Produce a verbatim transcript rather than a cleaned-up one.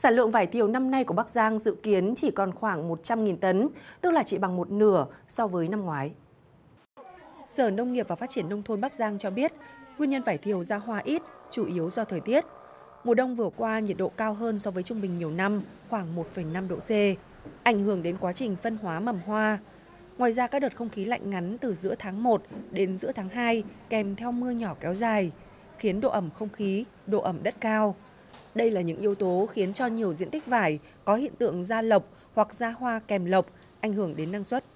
Sản lượng vải thiều năm nay của Bắc Giang dự kiến chỉ còn khoảng một trăm nghìn tấn, tức là chỉ bằng một nửa so với năm ngoái. Sở Nông nghiệp và Phát triển Nông thôn Bắc Giang cho biết, nguyên nhân vải thiều ra hoa ít, chủ yếu do thời tiết. Mùa đông vừa qua nhiệt độ cao hơn so với trung bình nhiều năm, khoảng một phẩy năm độ C, ảnh hưởng đến quá trình phân hóa mầm hoa. Ngoài ra, các đợt không khí lạnh ngắn từ giữa tháng một đến giữa tháng hai kèm theo mưa nhỏ kéo dài, khiến độ ẩm không khí, độ ẩm đất cao. Đây là những yếu tố khiến cho nhiều diện tích vải có hiện tượng ra lộc hoặc ra hoa kèm lộc, ảnh hưởng đến năng suất.